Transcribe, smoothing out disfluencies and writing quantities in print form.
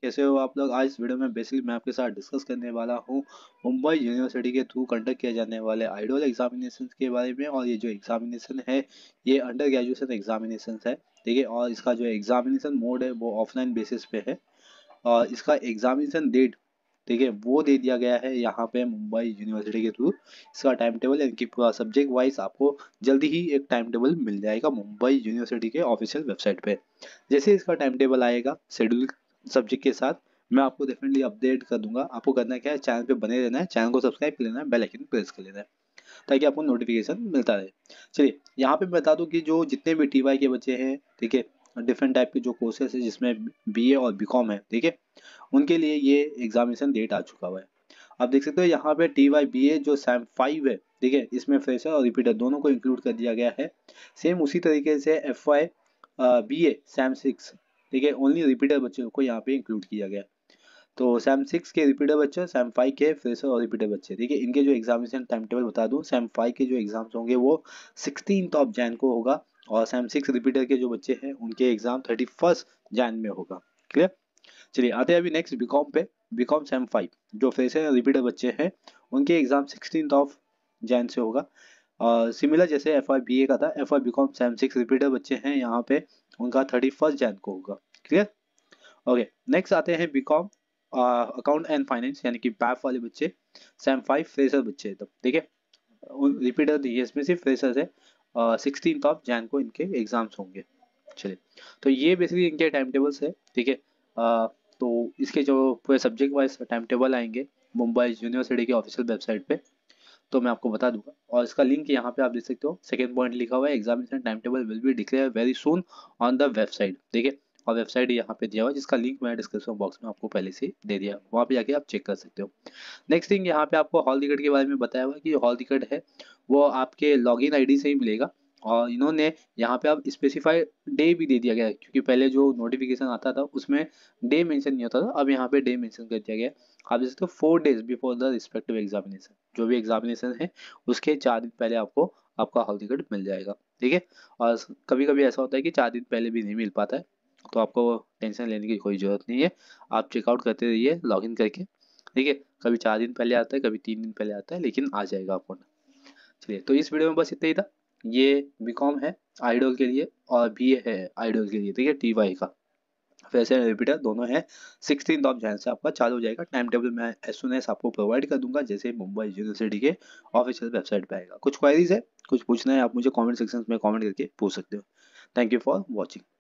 कैसे हो आप लोग। आज इस वीडियो में बेसिकली मैं आपके साथ डिस्कस करने वाला हूँ मुंबई यूनिवर्सिटी के थ्रू कंडक्ट किए जाने वाले आइडल एग्जामिनेशन के बारे में। और ये जो एग्जामिनेशन है ये अंडर ग्रेजुएशन एग्जामिनेशन है, ठीक है। और इसका जो एग्जामिनेशन मोड है वो ऑफलाइन बेसिस पे है। और इसका एग्जामिनेशन डेट, ठीक है, वो दे दिया गया है यहाँ पे मुंबई यूनिवर्सिटी के थ्रू। इसका टाइम टेबल यानी कि पूरा सब्जेक्ट वाइज आपको जल्दी ही एक टाइम टेबल मिल जाएगा मुंबई यूनिवर्सिटी के ऑफिशियल वेबसाइट पे। जैसे इसका टाइम टेबल आएगा शेड्यूल सब्जेक्ट के साथ, मैं आपको डेफिनेटली अपडेट कर दूंगा। आपको करना क्या है, चैनल पे बने रहना है, चैनल को सब्सक्राइब कर लेना है, बेल आइकन प्रेस कर लेना है ताकि आपको नोटिफिकेशन मिलता रहे। चलिए यहाँ पे मैं बता दूं कि जो जितने भी टीवाई के बच्चे हैं, ठीक है, डिफरेंट टाइप के जो कोर्सेज है जिसमें बीए और बीकॉम है, ठीक है, उनके लिए ये एग्जामिनेशन डेट आ चुका हुआ है। आप देख सकते हो यहाँ पे टीवाई बीए जो सैम 5 है, ठीक है, इसमें फ्रेशर और रिपीटर दोनों को इंक्लूड कर दिया गया है। सेम उसी तरीके से एफ वाई बीए सैम 6, ठीक है, ओनली रिपीटर बच्चों को यहाँ पे इंक्लूड किया गया। तो सैम 6 के रिपीटर बच्चे, सैम 5 के फ्रेशर और रिपीटर बच्चे, ठीक है, इनके जो एग्जामिनेशन टाइम टेबल बता दूं, सैम 5 के जो एग्जाम्स होंगे वो 16 जैन को होगा। और सैम 6 रिपीटर के जो बच्चे हैं उनके एग्जाम 31 जैन में होगा। क्लियर। चलिए आते हैं अभी नेक्स्ट बीकॉम पे। बीकॉम सैम 5 जो फ्रेशर और रिपीटर बच्चे हैं उनके एग्जाम 16 जैन से होगा। और सिमिलर जैसे एफ आई बी ए का था, F I BCom sem 6 repeater बच्चे हैं यहाँ पे, उनका 31 जैन को होगा। क्लियर। ओके, नेक्स्ट आते हैं बीकॉम अकाउंट एंड फाइनेंस यानी कि बैफ वाले बच्चे, सैम 5 फ्रेशर बच्चे तब, ठीक है, रिपीटर नहीं है इसमें, सिर्फ फ्रेशर है। 16 जैन को इनके एग्जाम्स होंगे। चलिए, तो ये बेसिकली इनके टाइम टेबल्स है, ठीक है। तो इसके जो पूरे सब्जेक्ट वाइज टाइम टेबल आएंगे मुंबई यूनिवर्सिटी की ऑफिशियल वेबसाइट पे, तो मैं आपको बता दूंगा। और इसका लिंक यहाँ पे आप देख सकते हो, सेकंड पॉइंट लिखा हुआ है, examination time table will be declare very soon on the website, ठीक है। और वेबसाइट यहाँ पे दिया हुआ है जिसका लिंक मैं डिस्क्रिप्शन बॉक्स में आपको पहले से दे दिया, वहाँ पे जाके आप चेक कर सकते हो। नेक्स्ट थिंग यहाँ पे आपको हॉल टिकट के बारे में बताया हुआ है कि हॉल टिकट है वो आपके लॉगिन आईडी से ही मिलेगा। और इन्होंने यहाँ पे आप स्पेसिफाइड डे भी दे दिया गया है, क्योंकि पहले जो नोटिफिकेशन आता था उसमें डे मेंशन नहीं होता था, अब यहाँ पे डे मेंशन कर दिया गया है। आप देख सकते हो 4 days before the respective examination, जो भी एग्जामिनेशन है उसके 4 दिन पहले आपको आपका हॉल टिकट मिल जाएगा, ठीक है। और कभी कभी ऐसा होता है कि 4 दिन पहले भी नहीं मिल पाता है, तो आपको टेंशन लेने की कोई ज़रूरत नहीं है। आप चेकआउट करते रहिए लॉगिन करके, ठीक है। कभी 4 दिन पहले आता है, कभी 3 दिन पहले आता है, लेकिन आ जाएगा आपको। चलिए, तो इस वीडियो में बस इतना ही था। ये बीकॉम है आइडल के लिए और बीए है आइडल के लिए, ठीक है, टीवाई का वैसे रिपीटर दोनों है। 16 जैन से आपका चालू हो जाएगा। टाइम टेबल मैं एज सुन एज आपको प्रोवाइड कर दूंगा जैसे मुंबई यूनिवर्सिटी के ऑफिशियल वेबसाइट पे आएगा। कुछ क्वारीज है, कुछ पूछना है, आप मुझे कमेंट सेक्शन में कमेंट करके पूछ सकते हो। Thank you for watching.